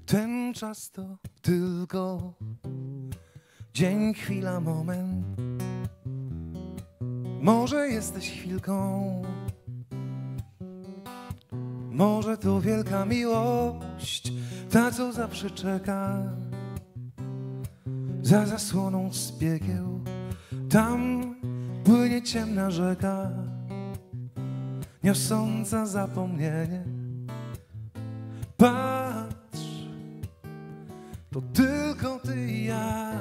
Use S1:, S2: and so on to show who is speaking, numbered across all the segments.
S1: Ten czas to tylko dzień, chwila, moment. Może jesteś chwilką, może to wielka miłość, ta co zawsze czeka za zasłoną z piekieł. Tam płynie ciemna rzeka, niosąca zapomnienie. Patrz, to tylko ty i ja.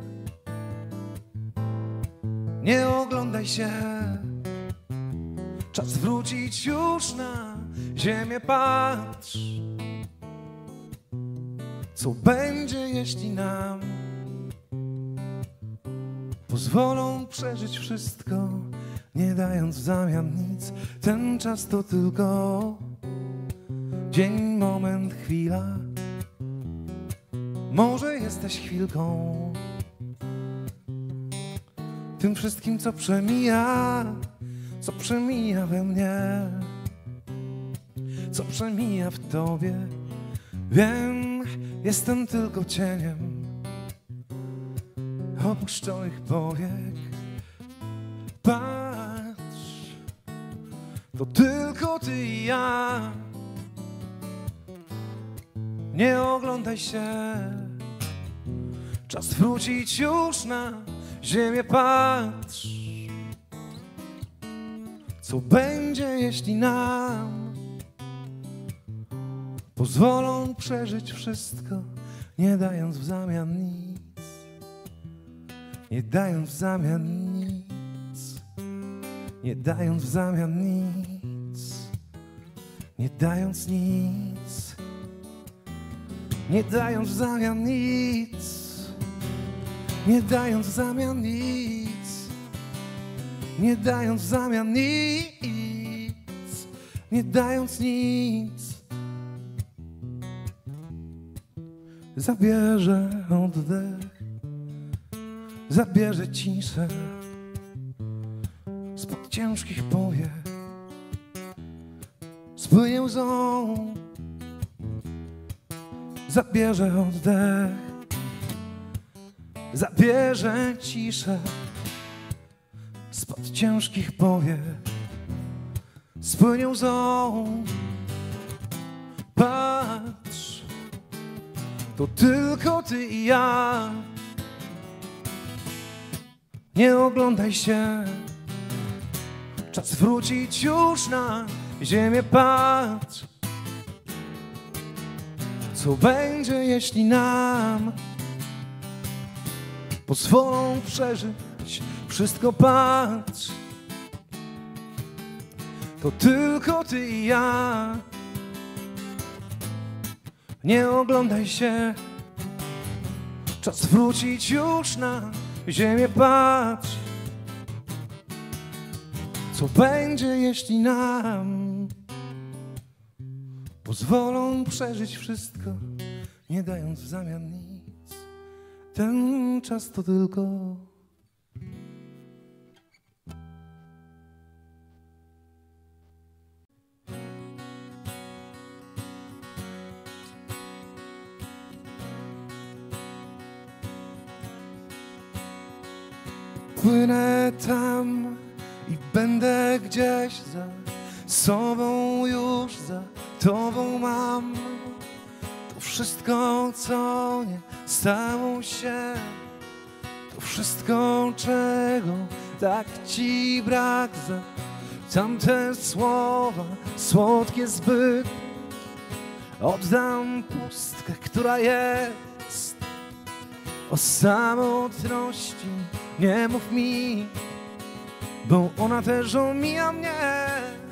S1: Nie oglądaj się, czas wrócić już na ziemię. Patrz, co będzie, jeśli nam pozwolą przeżyć wszystko, nie dając w zamian nic. Ten czas to tylko dzień, moment, chwila. Może jesteś chwilką, tym wszystkim, co przemija we mnie, co przemija w tobie. Wiem, jestem tylko cieniem opuszczonych powiek. Patrz, to tylko ty i ja. Nie oglądaj się, czas wrócić już na ziemię. Patrz, co będzie, jeśli nam pozwolą przeżyć wszystko, nie dając w zamian nic. Nie dając w zamian nic. Nie dając w zamian nic. Nie dając nic. Nie dając w zamian nic. Nie dając w zamian nic. Nie dając w zamian nic. Nie dając nic. Zabierze oddech, zabierze ciszę spod ciężkich powiek. Spłynie łzą, zabierze oddech, zabierze ciszę spod ciężkich powiek. Spłynie łzą. Patrz, to tylko ty i ja. Nie oglądaj się, czas wrócić już na ziemię. Patrz, co będzie, jeśli nam pozwolą przeżyć wszystko. Patrz, to tylko ty i ja. Nie oglądaj się, czas wrócić już na ziemię. Patrz, co będzie, jeśli nam pozwolą przeżyć wszystko, nie dając w zamian nic. Ten czas to tylko płynę tam i będę gdzieś za sobą, już za tobą mam. To wszystko, co nie stało się, to wszystko, czego tak ci brak. Za tamte słowa, słodkie zbyt, oddam pustkę, która jest. O samotności nie mów mi, bo ona też omija mnie.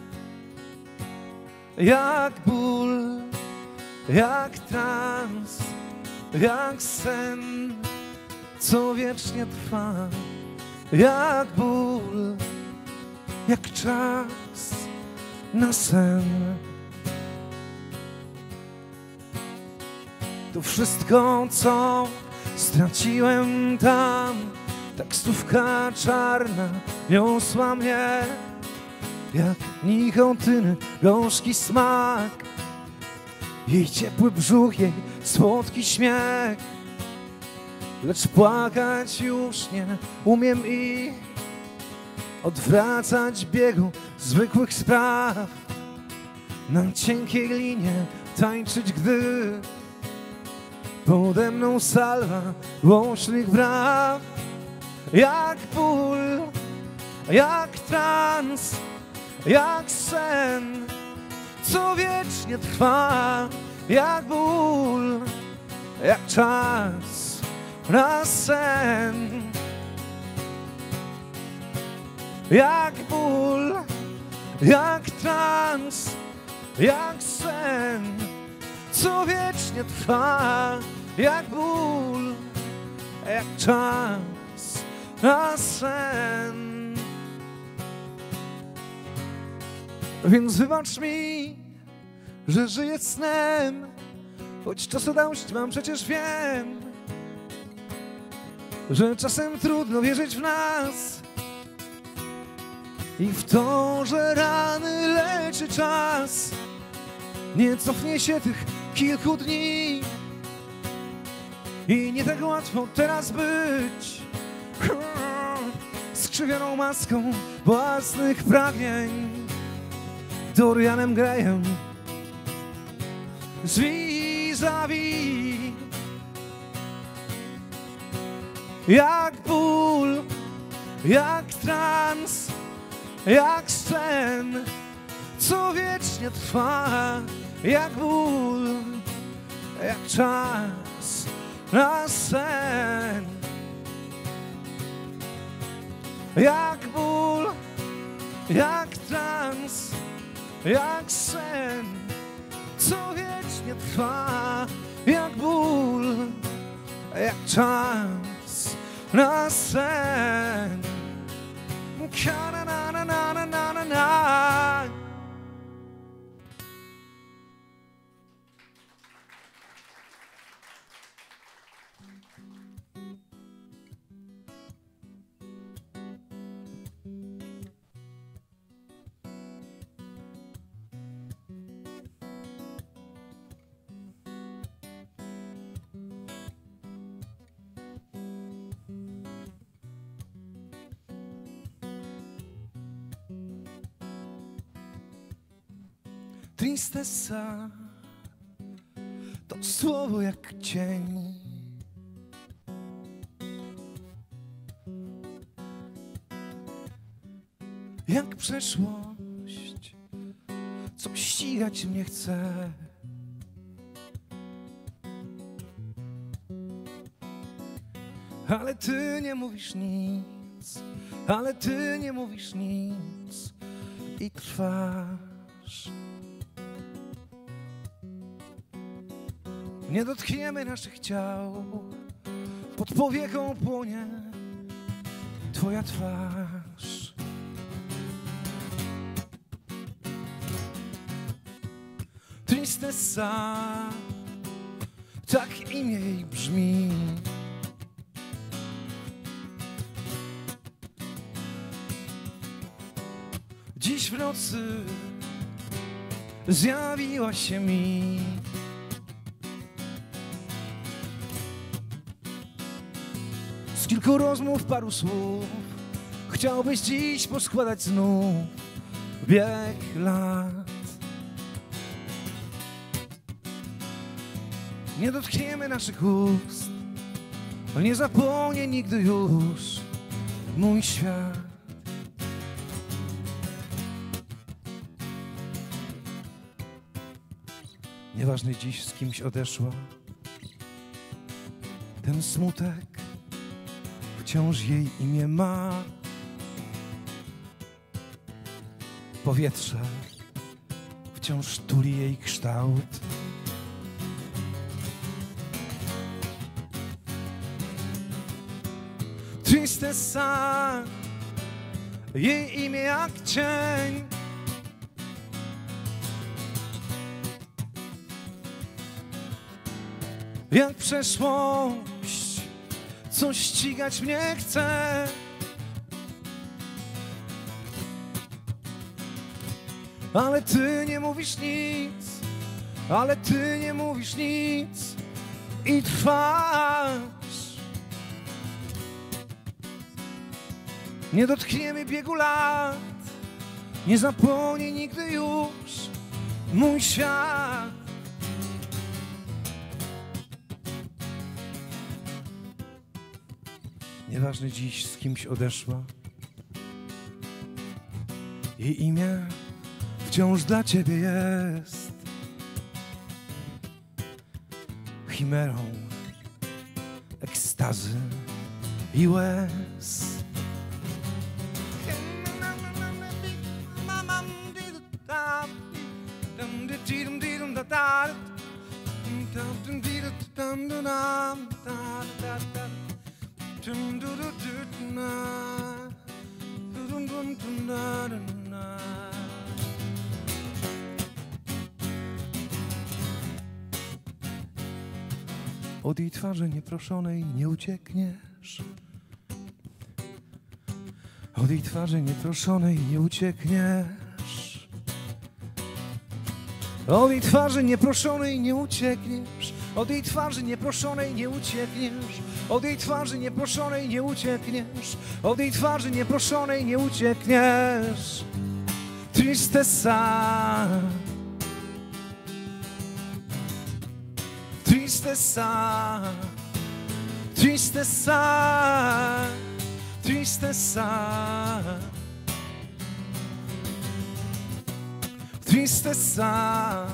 S1: Jak ból, jak trans, jak sen, co wiecznie trwa. Jak ból, jak czas na sen. To wszystko, co straciłem tam, taksówka czarna niosła mnie. Jak nikotyny, gorzki smak, jej ciepły brzuch, jej słodki śmiech. Lecz płakać już nie umiem i odwracać biegu zwykłych spraw. Na cienkiej linie tańczyć, gdy pode mną salwa głośnych braw. Jak ból, jak trans, jak sen, co wiecznie trwa. Jak ból, jak czas na sen. Jak ból, jak trans, jak sen, co wiecznie trwa. Jak ból, jak czas na sen. Więc wybacz mi, że żyję snem, choć czasodość mam, przecież wiem, że czasem trudno wierzyć w nas i w to, że rany leczy czas. Nie cofnie się tych kilku dni i nie tak łatwo teraz być skrzywioną maską własnych pragnień. Dorianem Grayem z vis-a-vis. Jak ból, jak trans, jak sen, co wiecznie trwa. Jak ból, jak czas na sen. Jak ból, jak trans, jak sen, co wiecznie trwa. Jak ból, jak czas na sen. Na na na na na na na. Tristessa to słowo jak cień. Jak przeszłość, co ścigać mnie chce. Ale ty nie mówisz nic, ale ty nie mówisz nic i trwasz. Nie dotkniemy naszych ciał, pod powieką płonie twoja twarz. Tristessa, tak imię jej brzmi. Dziś w nocy zjawiła się mi. Z kilku rozmów, paru słów chciałbyś dziś poskładać znów bieg lat. Nie dotkniemy naszych ust, nie zapomnie nigdy już mój świat. Nieważne dziś z kimś odeszła, ten smutek wciąż jej imię ma. Powietrze wciąż tuli jej kształt. Tristessa, jej imię jak cień. Jak przeszłość, co ścigać mnie chce. Ale ty nie mówisz nic, ale ty nie mówisz nic i trwasz. Nie dotkniemy biegu lat, nie zapomnij nigdy już mój świat. Nieważne dziś z kimś odeszła, jej imię wciąż dla ciebie jest chimerą ekstazy i łez. Od jej twarzy nieproszonej nie uciekniesz. Od jej twarzy nieproszonej nie uciekniesz. Od jej twarzy nieproszonej nie uciekniesz. Od jej twarzy nieproszonej nie uciekniesz. Od jej twarzy nieproszonej nie uciekniesz. Od jej twarzy nieproszonej nie uciekniesz. Tristeza. Tristeza, tristeza, tristeza, tristeza.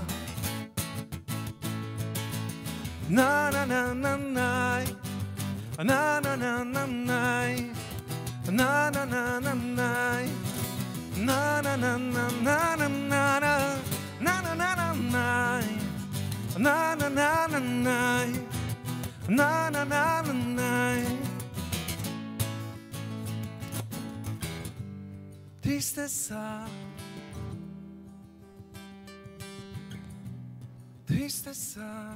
S1: Na na na na na, na na na na na, na na na na na, na na na na na na na, na na na na. Na na na na na, na na na na na. Tristeza, tristeza.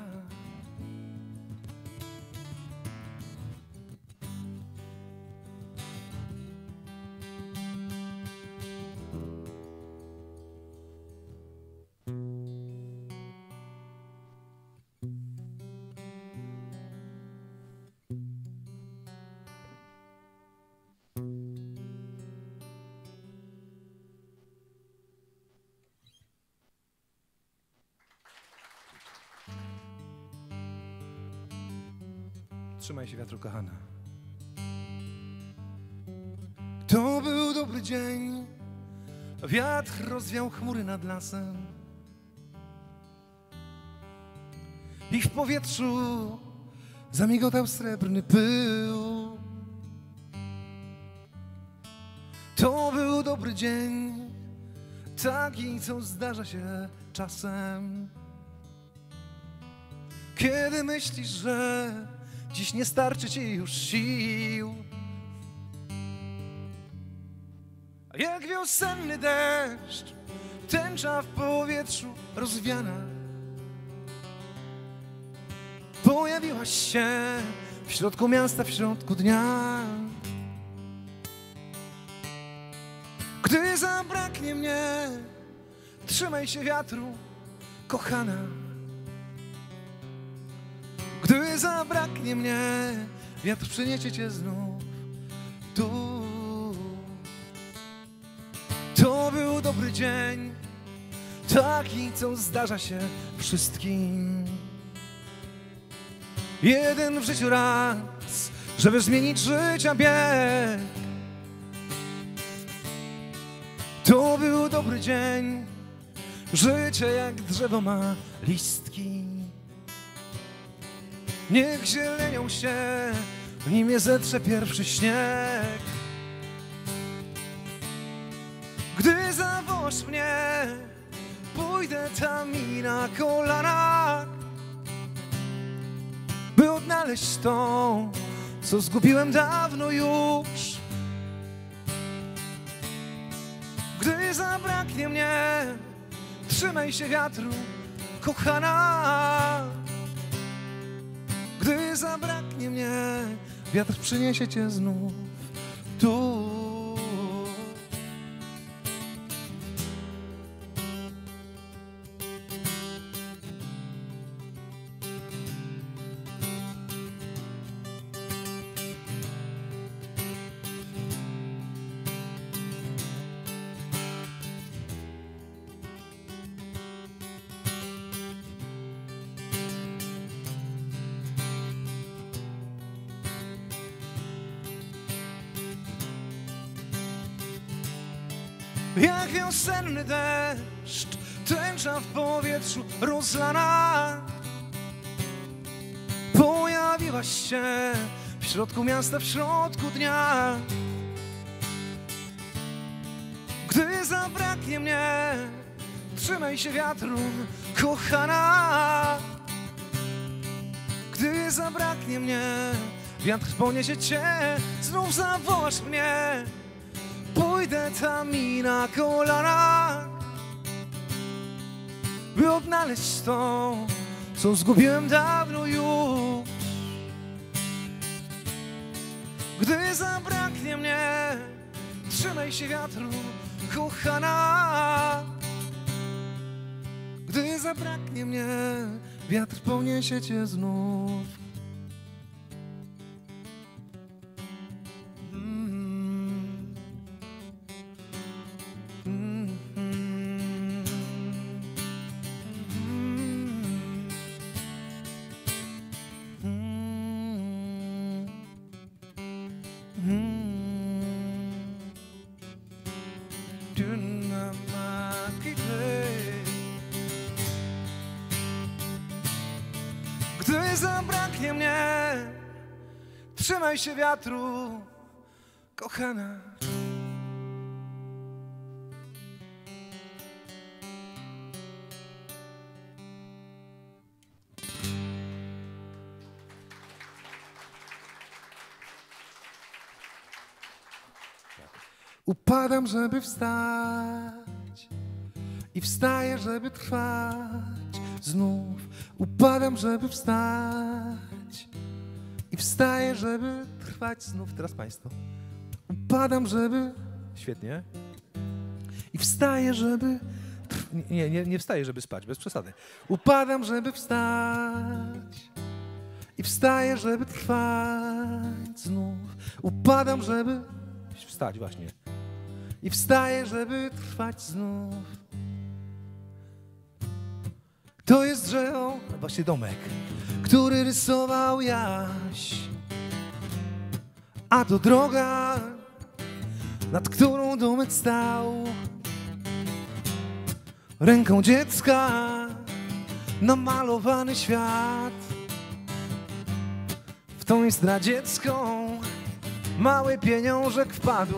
S1: Trzymaj się wiatru, kochana. To był dobry dzień. Wiatr rozwiał chmury nad lasem i w powietrzu zamigotał srebrny pył. To był dobry dzień, taki, co zdarza się czasem, kiedy myślisz, że dziś nie starczy ci już sił. A jak wiosenny deszcz, tęcza w powietrzu rozwiana, pojawiłaś się w środku miasta, w środku dnia. Gdy zabraknie mnie, trzymaj się wiatru, kochana. Gdy zabraknie mnie, wiatr przyniesie cię znów tu. To był dobry dzień, taki, co zdarza się wszystkim. Jeden w życiu raz, żeby zmienić życia bieg. To był dobry dzień, życie jak drzewo ma listki. Niech zielenią się, nim je zetrze pierwszy śnieg. Gdy zawołasz mnie, pójdę tam i na kolanach, by odnaleźć to, co zgubiłem dawno już. Gdy zabraknie mnie, trzymaj się wiatru, kochana. Gdy zabraknie mnie, wiatr przyniesie cię znów tu. jak wiosenny deszcz, tęcza w powietrzu rozlana. Pojawiłaś się w środku miasta, w środku dnia. Gdy zabraknie mnie, trzymaj się wiatru, kochana. Gdy zabraknie mnie, wiatr poniesie cię, znów zawołasz mnie. Pójdę tam i na kolanach, by odnaleźć to, co zgubiłem dawno już. Gdy zabraknie mnie, trzymaj się wiatru, kochana. Gdy zabraknie mnie, wiatr poniesie cię znów. Gdy zabraknie mnie, trzymaj się wiatru, kochana. Upadam, żeby wstać i wstaję, żeby trwać znów. Upadam, żeby wstać i wstaję, żeby trwać znów. Teraz państwo. Upadam, żeby... Świetnie. I wstaję, żeby... Nie wstaję, żeby spać, bez przesady. Upadam, żeby wstać i wstaję, żeby trwać znów. Upadam, żeby... Wstać właśnie. I wstaję, żeby trwać znów. To jest drzewo, właśnie domek, który rysował Jaś. A to droga, nad którą domek stał. Ręką dziecka namalowany świat. W tą zdradziecką mały pieniążek wpadł.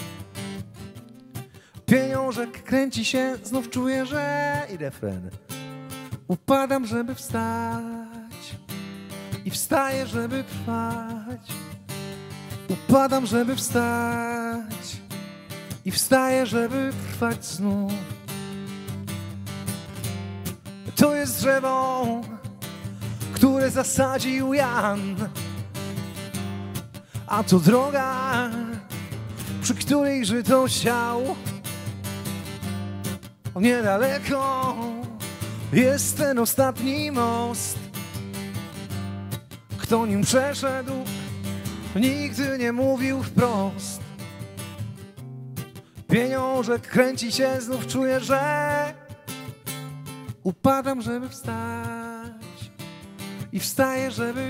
S1: Pieniążek kręci się, znów czuję, że... I refren. Upadam, żeby wstać i wstaję, żeby trwać. Upadam, żeby wstać i wstaję, żeby trwać znów. To jest drzewo, które zasadził Jan. A to droga, przy której żyto siał. Niedaleko jest ten ostatni most. Kto nim przeszedł, nigdy nie mówił wprost. Pieniążek kręci się, znów czuję, że upadam, żeby wstać i wstaję, żeby...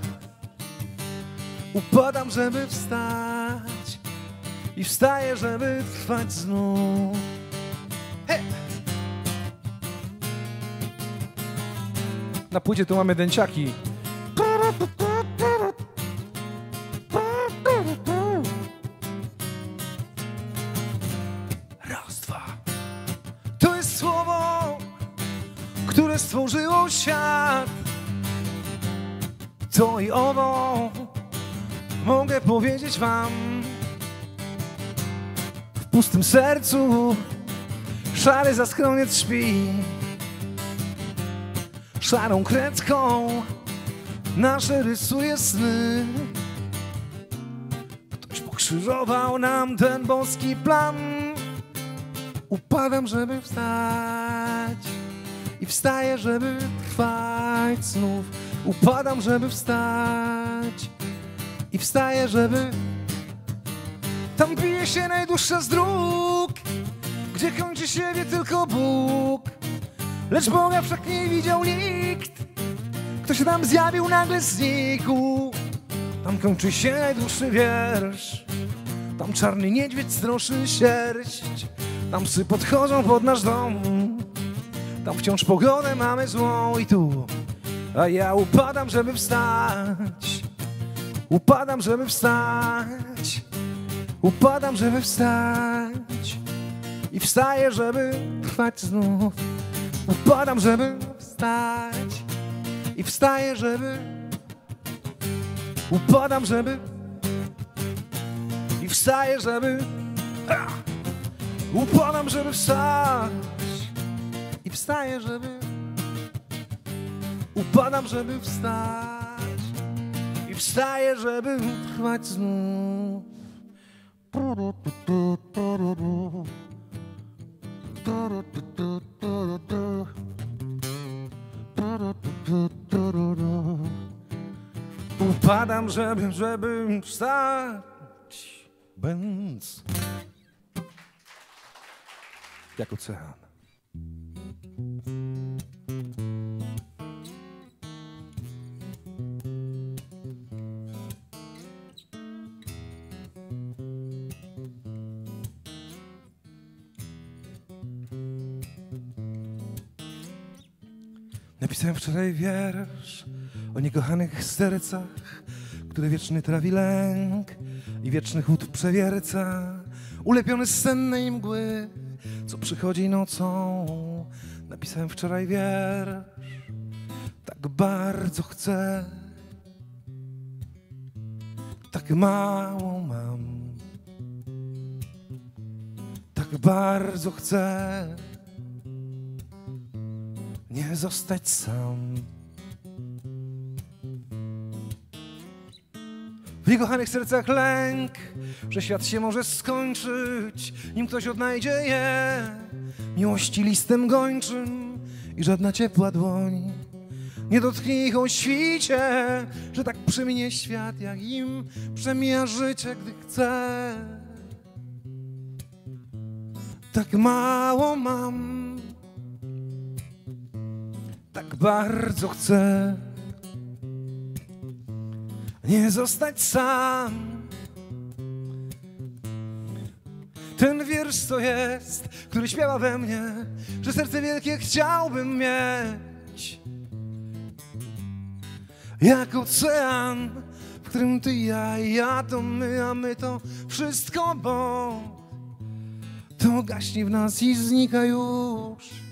S1: Upadam, żeby wstać i wstaję, żeby trwać znów. Hey! Na płycie tu mamy dęciaki. Raz, dwa. To jest słowo, które stworzyło świat. To i owo mogę powiedzieć wam. W pustym sercu szary zaskroniec śpi. Szarą kredką nasze rysuje sny. Ktoś pokrzyżował nam ten boski plan. Upadam, żeby wstać i wstaję, żeby trwać znów. Upadam, żeby wstać i wstaję, żeby... Tam bije się najdłuższa z dróg, gdzie kończy się wie tylko Bóg. Lecz Boga wszak nie widział nikt, kto się tam zjawił, nagle znikł. Tam kończy się najdłuższy wiersz, tam czarny niedźwiedź stroszy sierść. Tam psy podchodzą pod nasz dom, tam wciąż pogodę mamy złą i tu. A ja upadam, żeby wstać, upadam, żeby wstać, upadam, żeby wstać i wstaję, żeby trwać znów. Upadam, żeby wstać i wstaję, żeby, upadam, żeby i wstaję, żeby, upadam, żeby wstać i wstaję, żeby, upadam, żeby wstać i wstaję, żeby trwać znów. Upadam, żeby wstać, bęc jak ocean. Napisałem wczoraj wiersz o niekochanych sercach, które wieczny trawi lęk i wieczny chłód przewierca. Ulepiony z sennej mgły, co przychodzi nocą. Napisałem wczoraj wiersz, tak bardzo chcę, tak mało mam, tak bardzo chcę nie zostać sam. W niekochanych sercach lęk, że świat się może skończyć, nim ktoś odnajdzie je miłości listem gończym i żadna ciepła dłoń nie dotknie ich o świcie, że tak przeminie świat, jak im przemija życie, gdy chce. Tak mało mam, tak bardzo chcę nie zostać sam. Ten wiersz to jest, który śpiewa we mnie, że serce wielkie chciałbym mieć, jak ocean, w którym ty, ja to my, a my to wszystko, bo to gaśnie w nas i znika już.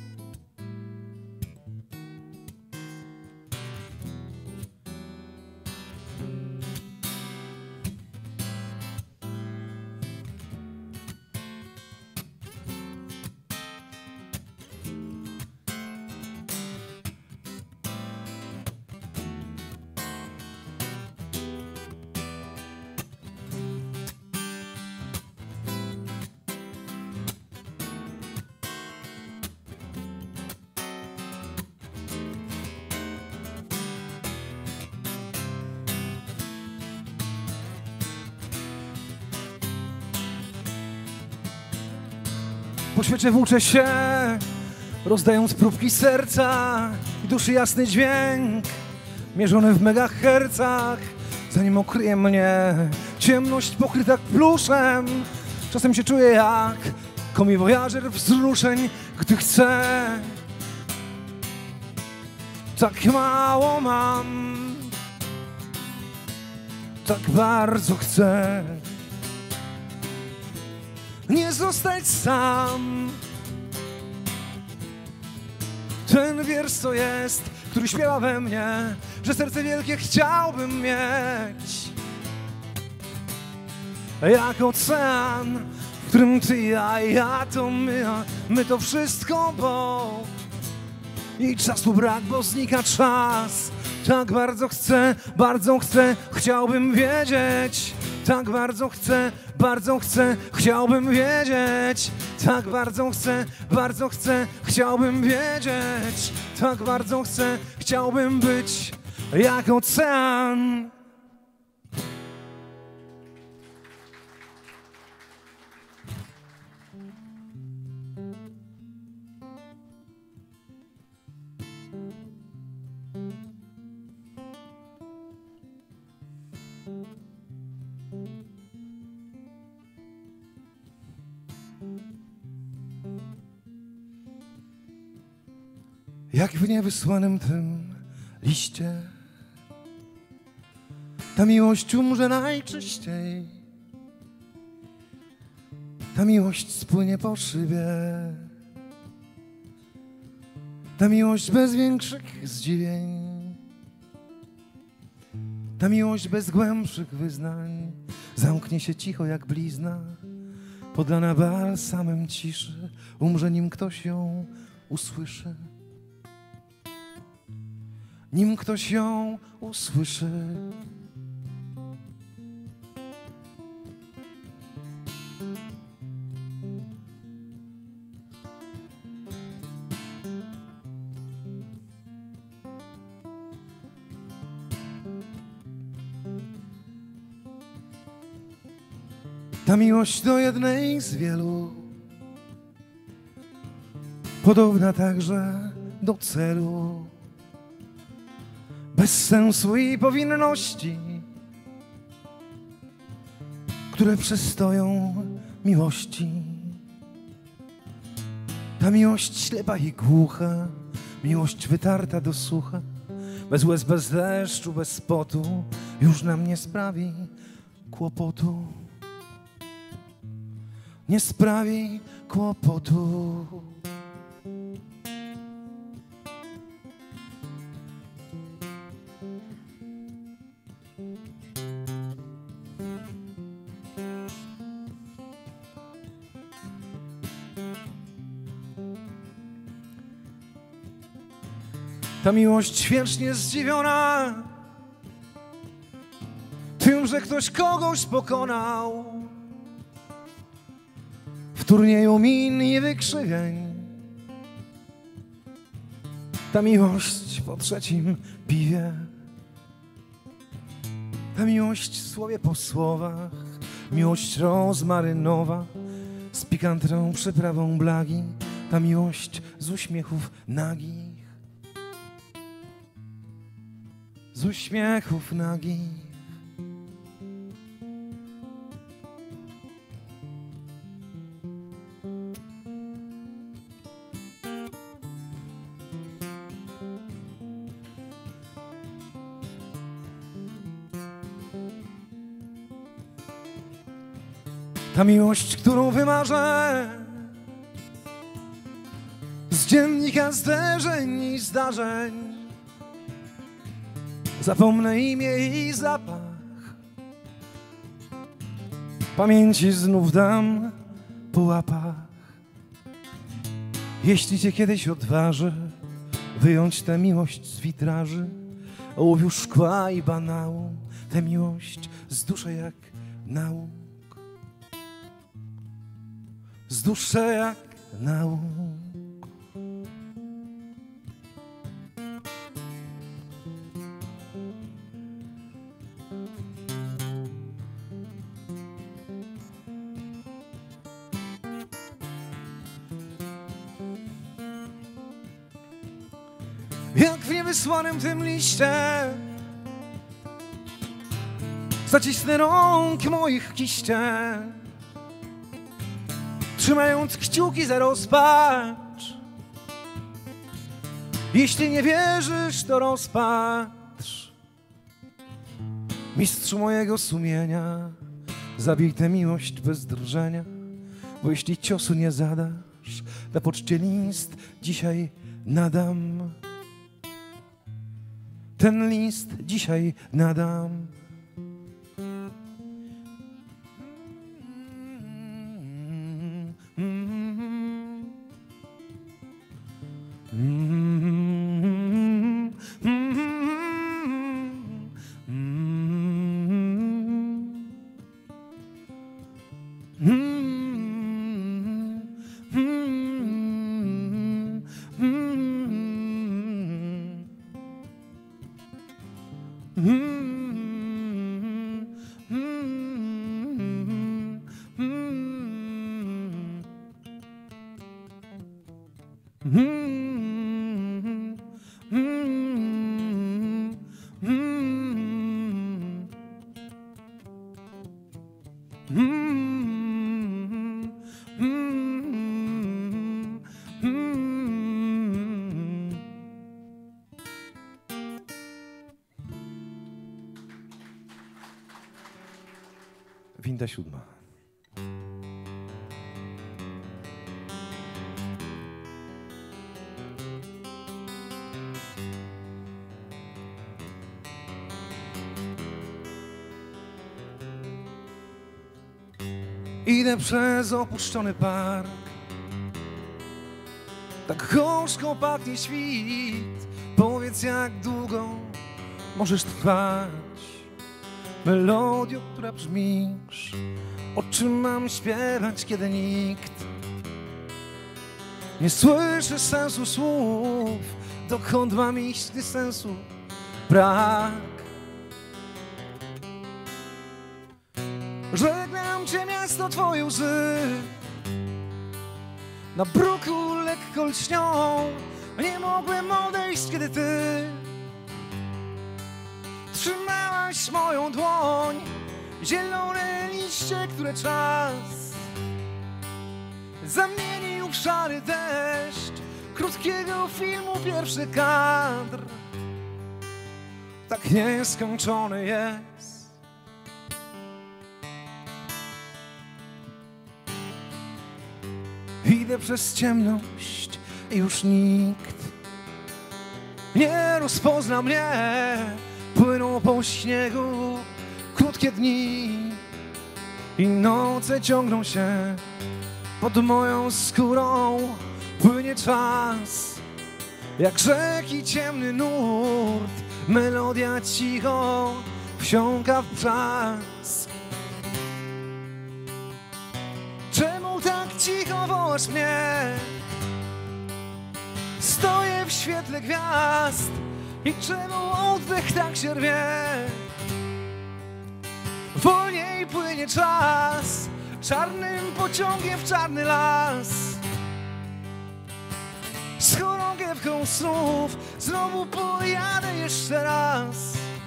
S1: Po świecie włóczę się, rozdając próbki serca i duszy jasny dźwięk, mierzony w megahercach. Zanim okryje mnie ciemność pokryta pluszem, czasem się czuję jak komiwojażer wzruszeń, gdy chcę. Tak mało mam, tak bardzo chcę nie zostać sam. Ten wiersz to jest, który śpiewa we mnie, że serce wielkie chciałbym mieć, jak ocean, w którym ty, ja to my, a my to wszystko, bo i czasu brak, bo znika czas. Tak bardzo chcę, chciałbym wiedzieć. Tak bardzo chcę, chciałbym wiedzieć. Tak bardzo chcę, chciałbym wiedzieć. Tak bardzo chcę, chciałbym być jak ocean. jak w niewysłanym tym liście. Ta miłość umrze najczyściej, ta miłość spłynie po szybie, ta miłość bez większych zdziwień, ta miłość bez głębszych wyznań zamknie się cicho jak blizna, podlana balsamem ciszy, umrze nim ktoś ją usłyszy. Nim ktoś ją usłyszy. Ta miłość do jednej z wielu, podobna także do celu, bez sensu i powinności, które przystoją miłości. Ta miłość ślepa i głucha, miłość wytarta do sucha, bez łez, bez deszczu, bez potu, już nam nie sprawi kłopotu. Nie sprawi kłopotu. Ta miłość wiecznie zdziwiona tym, że ktoś kogoś pokonał w turnieju min i wykrzywień. Ta miłość po trzecim piwie, ta miłość w słowie po słowach, miłość rozmarynowa z pikantną przyprawą blagi, ta miłość z uśmiechów nagich, z uśmiechów nagich. Ta miłość, którą wymarzę z dziennika zderzeń i zdarzeń, zapomnę imię i zapach, pamięci znów dam po łapach. Jeśli cię kiedyś odważy wyjąć tę miłość z witraży, ołowiu szkła i banału, tę miłość z duszy jak nauk, z duszy jak nauk. Jak w niewysłanym tym liście zacisnę rąk moich kiście, trzymając kciuki za rozpacz. Jeśli nie wierzysz, to rozpatrz. Mistrzu mojego sumienia, zabij tę miłość bez drżenia, bo jeśli ciosu nie zadasz, na poczcie list dzisiaj nadam. Ten list dzisiaj nadam. Winda 7. Idę przez opuszczony park, tak gorzko pachnie świt. Powiedz, jak długo możesz trwać melodią, która brzmisz. O czym mam śpiewać, kiedy nikt nie słyszy sensu słów? Dokąd mam iść, gdy sensu brak? Żegnam cię, miasto, twoje łzy na bruku lekko lśnią. Nie mogłem odejść, kiedy ty trzymałaś moją dłoń. Zielone liście, które czas zamienił w szary deszcz krótkiego filmu, pierwszy kadr tak nieskończony jest. Idę przez ciemność i już nikt nie rozpozna mnie. Płyną po śniegu krótkie dni i noce ciągną się pod moją skórą. Płynie czas jak rzeki ciemny nurt. Melodia cicho wsiąka w trzask. Czemu tak cicho wołasz mnie? Stoję w świetle gwiazd i czemu oddech tak się rwie? Wolniej płynie czas, czarnym pociągiem w czarny las. Z chorągiewką snów znowu pojadę jeszcze raz,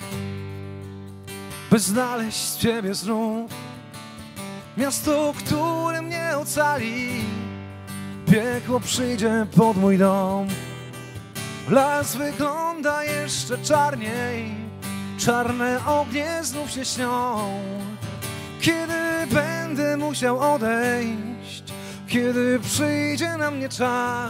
S1: by znaleźć z ciebie znów miasto, które mnie ocali. Piekło przyjdzie pod mój dom. Las wygląda jeszcze czarniej. Czarne ognie znów się śnią. Kiedy będę musiał odejść, kiedy przyjdzie na mnie czas,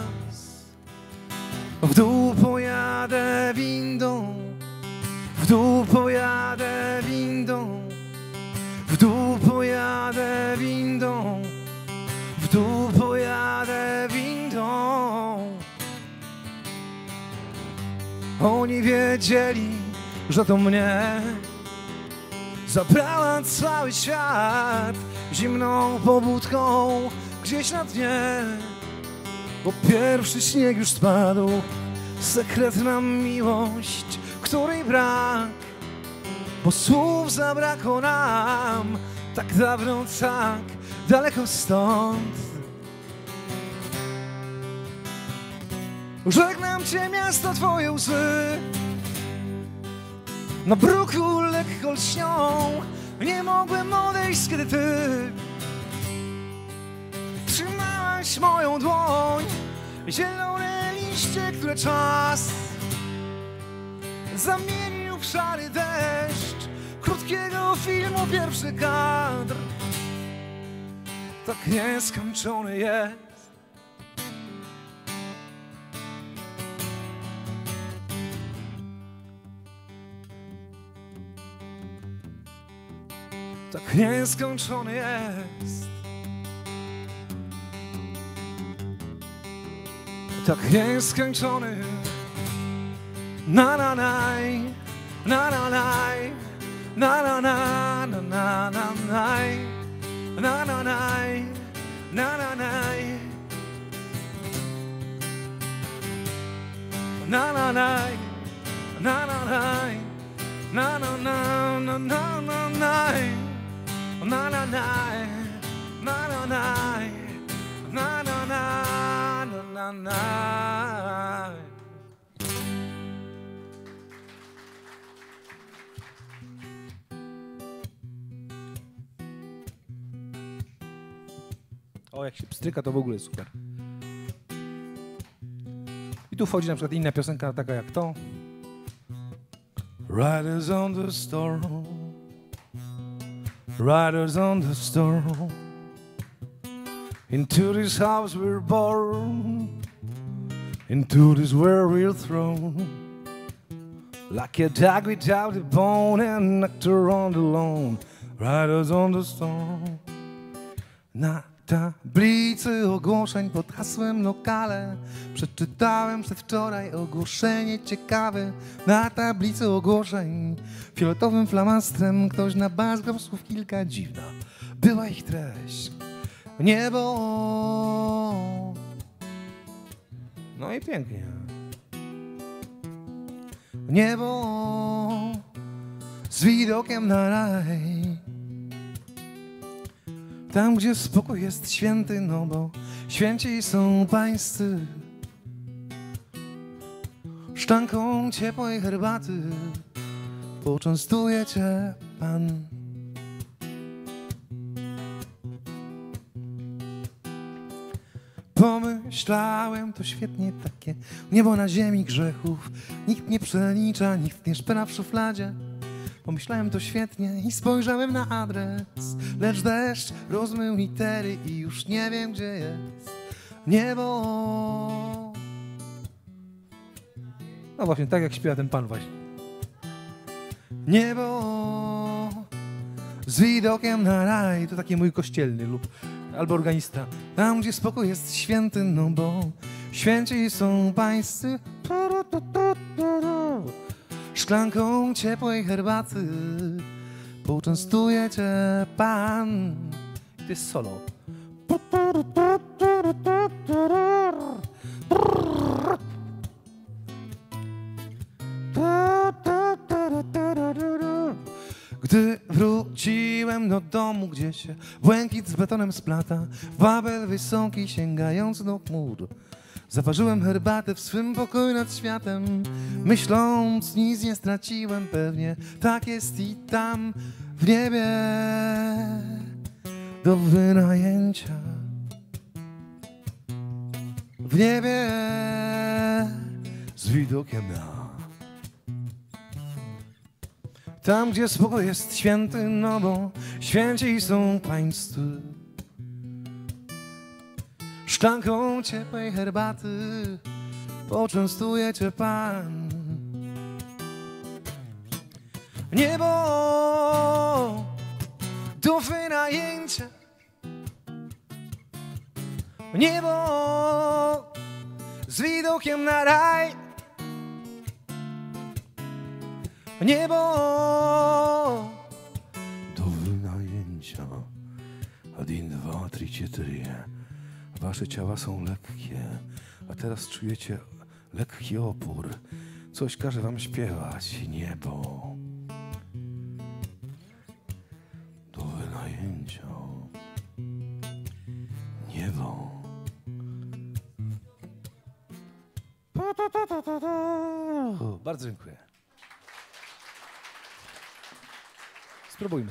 S1: w dół pojadę windą, w dół pojadę windą, w dół pojadę windą, w dół pojadę windą. Oni wiedzieli, że to mnie zabrała cały świat zimną pobudką gdzieś na dnie. Bo pierwszy śnieg już spadł, sekretna miłość, której brak, bo słów zabrakło nam tak dawno, tak daleko stąd. Żegnam cię, miasto, twoje łzy na bruku lekko lśnią. Nie mogłem odejść, kiedy ty trzymałaś moją dłoń. Zielone liście, które czas zamienił w szary deszcz krótkiego filmu, pierwszy kadr tak nieskończony jest. Tak nieskończony jest. Tak nieskończony. Na na naj, na na naj, na na na na na na naj, na na naj, na na naj, na na naj, na na naj, na na na na na na naj, na na naj, na na naj, na na na na na. O, jak się pstryka, to w ogóle jest super. I tu wchodzi na przykład inna piosenka, taka jak to. Riders on the storm, riders on the storm. Into this house we're born, into this world we're thrown, like a dog without a bone and an actor on the lawn. Riders on the storm. Na tablicy ogłoszeń pod hasłem lokale przeczytałem przedwczoraj ogłoszenie ciekawe. Na tablicy ogłoszeń fioletowym flamastrem ktoś nabazgał słów kilka. Dziwna była ich treść. Niebo. No i pięknie. Niebo z widokiem na raj. Tam, gdzie spokój jest święty, no bo święci są pańscy. Szklanką ciepłej herbaty poczęstuje cię Pan. Pomyślałem, to świetnie takie niebo na ziemi grzechów. Nikt nie przelicza, nikt nie szpera w szufladzie. Pomyślałem, to świetnie i spojrzałem na adres, lecz deszcz rozmył litery i już nie wiem, gdzie jest niebo. No właśnie, tak jak śpiewa ten pan właśnie. Niebo z widokiem na raj, to taki mój kościelny lub albo organista. Tam, gdzie spokój jest święty, no bo święci są pańscy. Szklanką ciepłej herbaty poczęstuje cię Pan. I to jest solo. Gdy wróciłem do domu, gdzie się błękit z betonem splata, wabel wysoki sięgając do chmur, zaparzyłem herbatę w swym pokoju nad światem, myśląc, nic nie straciłem pewnie, tak jest i tam w niebie do wynajęcia. W niebie z widokiem na. Tam, gdzie spokój jest święty, no bo święci są pańscy. Szklanką ciepłej herbaty poczęstuje cię Pan. Niebo do wynajęcia. Niebo z widokiem na raj. Niebo do wynajęcia. 1, 2, 3, 4. Wasze ciała są lekkie, a teraz czujecie lekki opór. Coś każe wam śpiewać. Niebo do wynajęcia. Niebo. Bardzo dziękuję. Spróbujmy.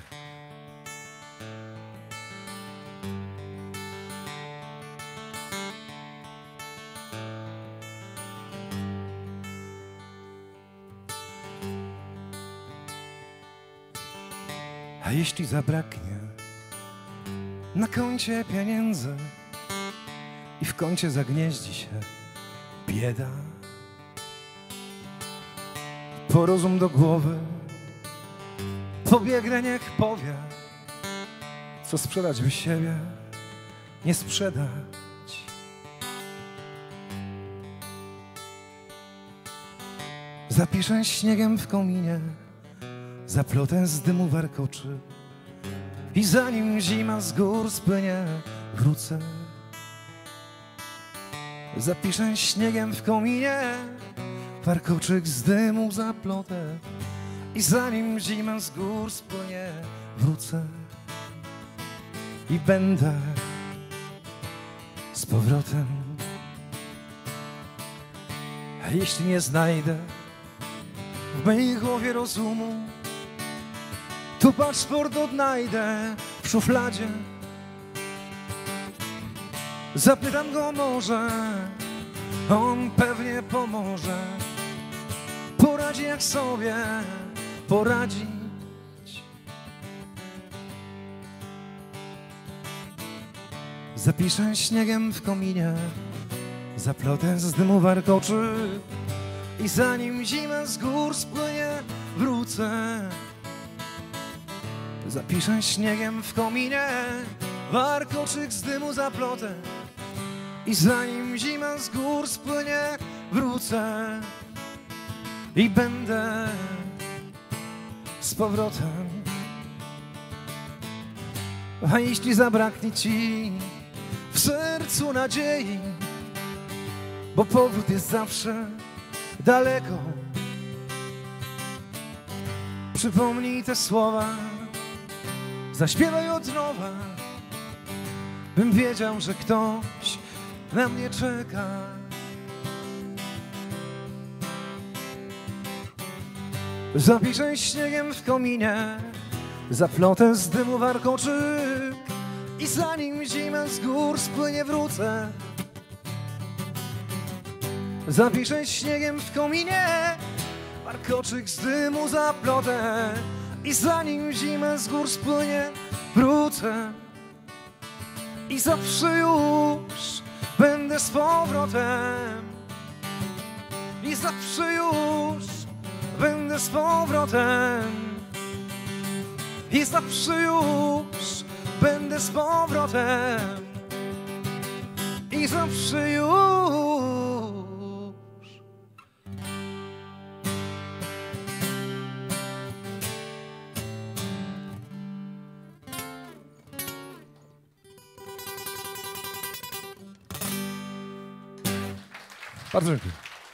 S1: A jeśli zabraknie na koncie pieniędzy i w kącie zagnieździ się bieda, po rozum do głowy pobiegnę, niech powie, co sprzedać by siebie nie sprzedać. Zapiszę śniegiem w kominie, zaplotę z dymu warkoczy i zanim zima z gór spłynie, wrócę. Zapiszę śniegiem w kominie, warkoczyk z dymu zaplotę i zanim zima z gór spłynie, wrócę i będę z powrotem. A jeśli nie znajdę w mojej głowie rozumu, to paszport odnajdę w szufladzie. Zapytam go może, on pewnie pomoże. Poradzi jak sobie poradzić. Zapiszę śniegiem w kominie, zaplotę z dymu warkoczy i zanim zima z gór spłynie, wrócę. Zapiszę śniegiem w kominie, warkoczyk z dymu zaplotę i zanim zima z gór spłynie, wrócę i będę z powrotem. A jeśli zabraknie ci w sercu nadziei, bo powrót jest zawsze daleko, przypomnij te słowa, zaśpiewaj od nowa, bym wiedział, że ktoś na mnie czeka. Zapiszę śniegiem w kominie, zaplotę z dymu warkoczyk i zanim zima z gór spłynie, wrócę. Zapiszę śniegiem w kominie, warkoczyk z dymu zaplotę i zanim zima z gór spłynie, wrócę. I zawsze już będę z powrotem. I zawsze już będę z powrotem. I zawsze już będę z powrotem. I zawsze już. Bardzo dziękuję.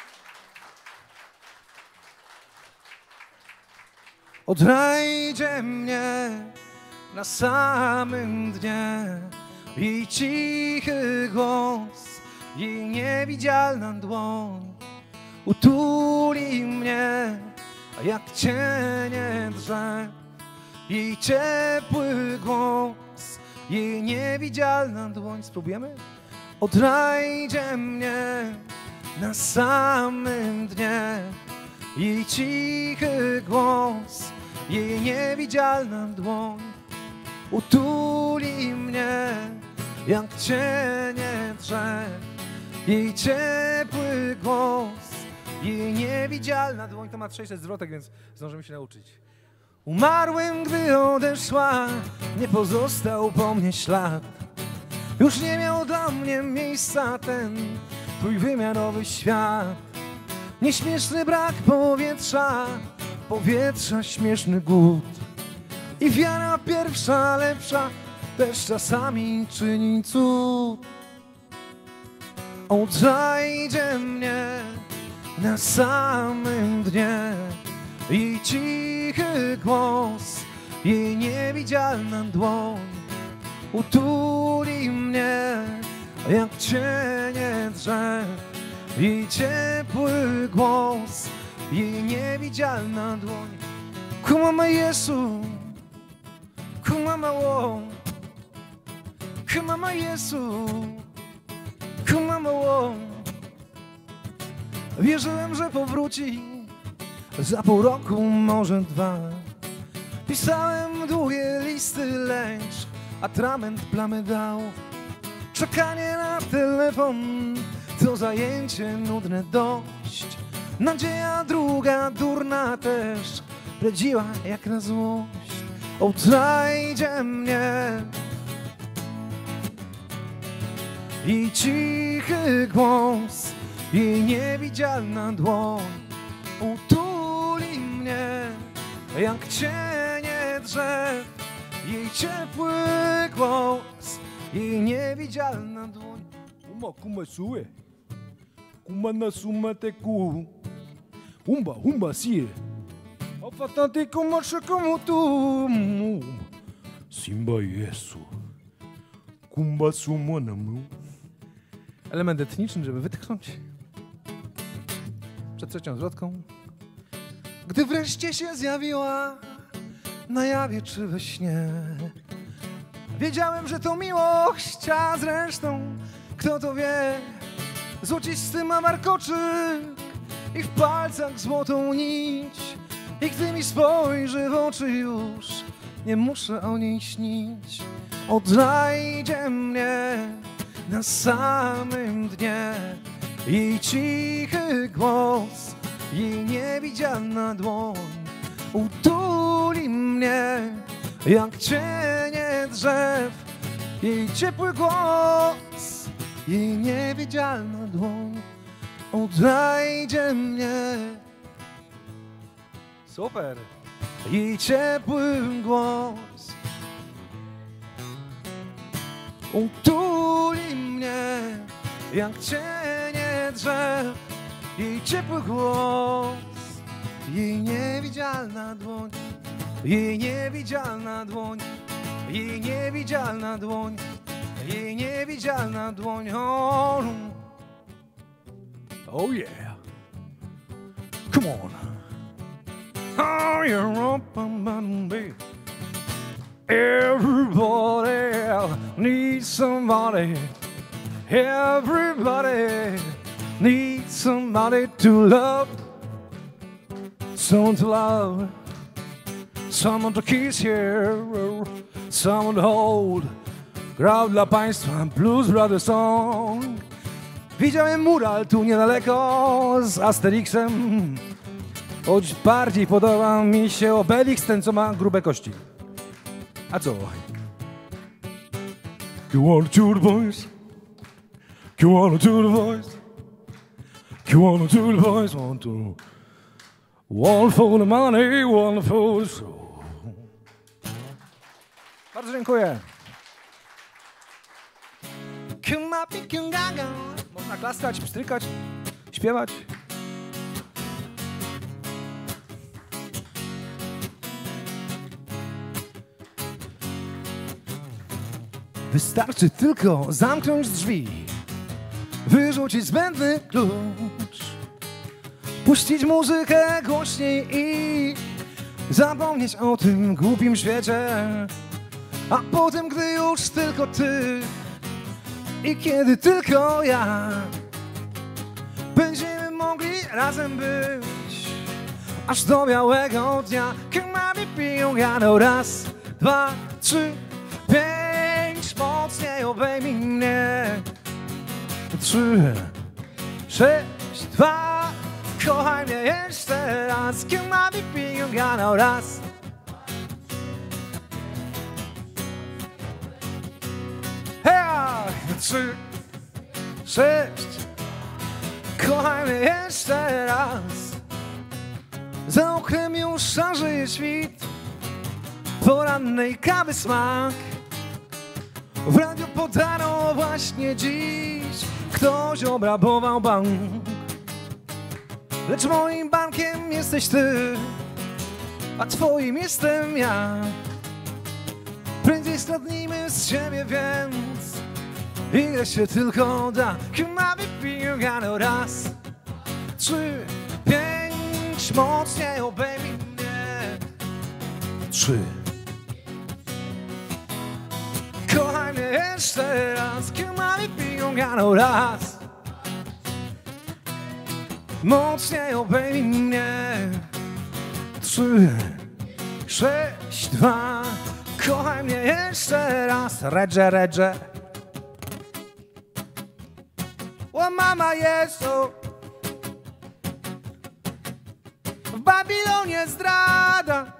S1: Odnajdzie mnie na samym dnie jej cichy głos, jej niewidzialna dłoń utuli mnie, a jak cienie drzew. Jej ciepły głos, jej niewidzialna dłoń. Spróbujemy? Odnajdzie mnie na samym dnie jej cichy głos, jej niewidzialna dłoń utuli mnie jak cienie drzew. Jej ciepły głos, jej niewidzialna dłoń. To ma 600 zwrotek, więc zdążymy się nauczyć. Umarłem, gdy odeszła, nie pozostał po mnie ślad. Już nie miał dla mnie miejsca ten trójwymiarowy świat. Nieśmieszny brak powietrza, powietrza śmieszny głód. I wiara pierwsza, lepsza, też czasami czyni cud. Odnajdzie mnie na samym dnie jej cichy głos, jej niewidzialna dłoń utuli mnie jak cienie drzew. Jej ciepły głos, jej niewidzialna dłoń. Ku mama Jesu, ku mama wo, ku mama Jesu, ku mama wo. Wierzyłem, że powróci za pół roku, może 2. Pisałem długie listy, lecz atrament plamy dał. Czekanie na telefon to zajęcie nudne dość. Nadzieja druga, durna też, bredziła jak na złość. Odnajdzie mnie i cichy głos, jej niewidzialna dłoń utuli mnie jak cienie drzew. Jej ciepły głos, jej niewidzialna dłoń. Kuma sue, kuma na suma te ku, humba sie, afatante como się como tu, simba Jesu, kumba sumo namu. Element etniczny, żeby wytchnąć przed trzecią zwrotką. Gdy wreszcie się zjawiła na jawie czy we śnie, wiedziałem, że to miłość, a zresztą kto to wie. Złocisty ma warkoczyk i w palcach złotą nić. I gdy mi spojrzy w oczy, już nie muszę o niej śnić. odnajdzie mnie na samym dnie. Jej cichy głos, jej niewidzialna dłoń utuli mnie jak cienie drzew. Jej ciepły głos, jej niewidzialna dłoń odnajdzie mnie. Super! Jej ciepły głos utuli mnie jak cienie drzew. Jej ciepły głos, jej niewidzialna dłoń, jej niewidzialna dłoń, jej niewidzialna dłoń, jej niewidzialna dłoń. Oh yeah, come on. Oh yeah, baby. Everybody needs somebody. Everybody needs somebody to love, someone to love, someone to kiss here, someone to hold. Grał dla państwa Blues Brothers song. Widziałem mural tu niedaleko z Asterixem, choć bardziej podoba mi się Obelix, ten co ma grube kości. A co? You want to the boys? You want to the boys? You want to the boys? Want to one for the money, one for the soul. Bardzo dziękuję. Można klaskać, pstrykać, śpiewać. Wystarczy tylko zamknąć drzwi, wyrzucić zbędny klucz, puścić muzykę głośniej i zapomnieć o tym głupim świecie. A potem, gdy już tylko ty i kiedy tylko ja będziemy mogli razem być aż do białego dnia. Kiełmami piją jadą raz, dwa, trzy, pięć, mocniej obejmij mnie. 3, 6, 2, kochaj mnie jeszcze raz. Kiełmami piją jadą raz. Hej, 3, 6, kochaj mnie jeszcze raz. Za oknem już szarzeje świt, porannej kawy smak. W radiu podano właśnie dziś, ktoś obrabował bank. Lecz moim bankiem jesteś ty, a twoim jestem ja. Prędzej stratnijmy z siebie, więc ile się tylko da. Chyba wypiję gano raz, 3, 5, mocniej obejmij mnie. 3, kochaj mnie jeszcze raz. Chyba wypiję gano raz, mocniej obejmij mnie. 3, 6, 2, kochaj mnie jeszcze raz. Redże, redże. O mama Jezu, w Babilonie zdrada.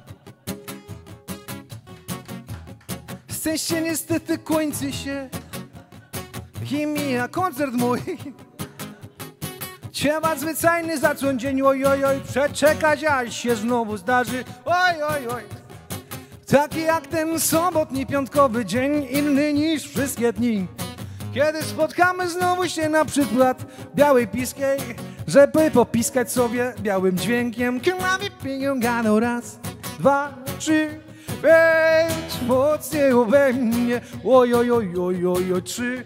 S1: Szczęście niestety kończy się i mija koncert mój. Trzeba zwyczajny zacząć dzień, oj, oj, oj, przeczekać, aż się znowu zdarzy, oj, oj, oj. Taki jak ten sobotni, piątkowy dzień, inny niż wszystkie dni. Kiedy spotkamy znowu się na przykład białej piskiej, żeby popiskać sobie białym dźwiękiem. Kiełami piję gano raz, 2, 3, 5, mocniej obejmij mnie, oj, oj, oj, oj, oj, oj, 3.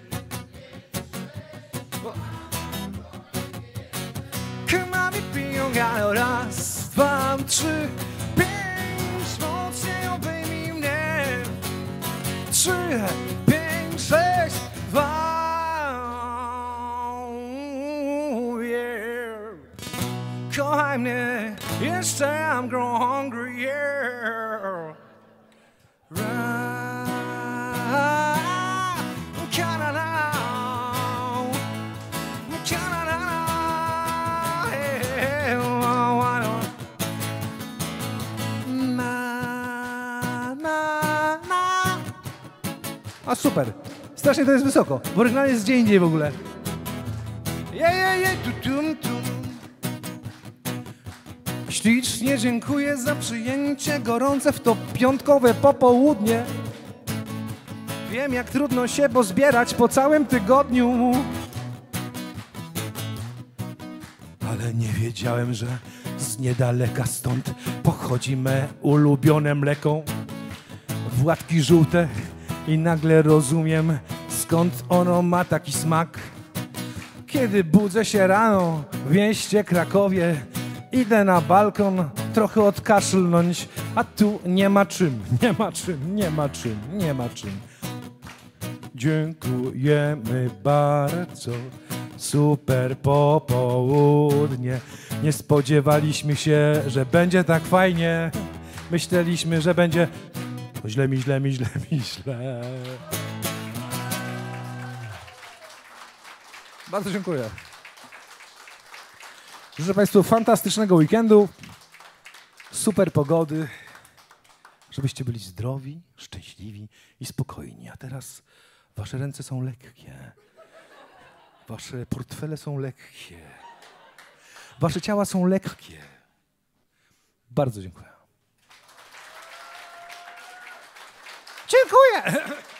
S1: Kiełami piję gano raz, 2, 3, 5, mocniej obejmij mnie. 3, 5, 6, 2. Kochaj mnie jeszcze, I'm growing hungry, yeah. Right. A super. Strasznie to jest wysoko. W oryginale jest gdzie indziej w ogóle. Ślicznie dziękuję za przyjęcie gorące w to piątkowe popołudnie. Wiem, jak trudno się pozbierać po całym tygodniu. Ale nie wiedziałem, że z niedaleka stąd pochodzi me ulubione mleko. Władki żółte i nagle rozumiem, skąd ono ma taki smak. Kiedy budzę się rano w mieście Krakowie, idę na balkon trochę odkaszlnąć, a tu nie ma czym, nie ma czym, nie ma czym, nie ma czym. Dziękujemy bardzo, super popołudnie. Nie spodziewaliśmy się, że będzie tak fajnie. Myśleliśmy, że będzie źle. Bardzo dziękuję. Życzę Państwu fantastycznego weekendu, super pogody, żebyście byli zdrowi, szczęśliwi i spokojni. A teraz wasze ręce są lekkie, wasze portfele są lekkie, wasze ciała są lekkie. Bardzo dziękuję. Dziękuję!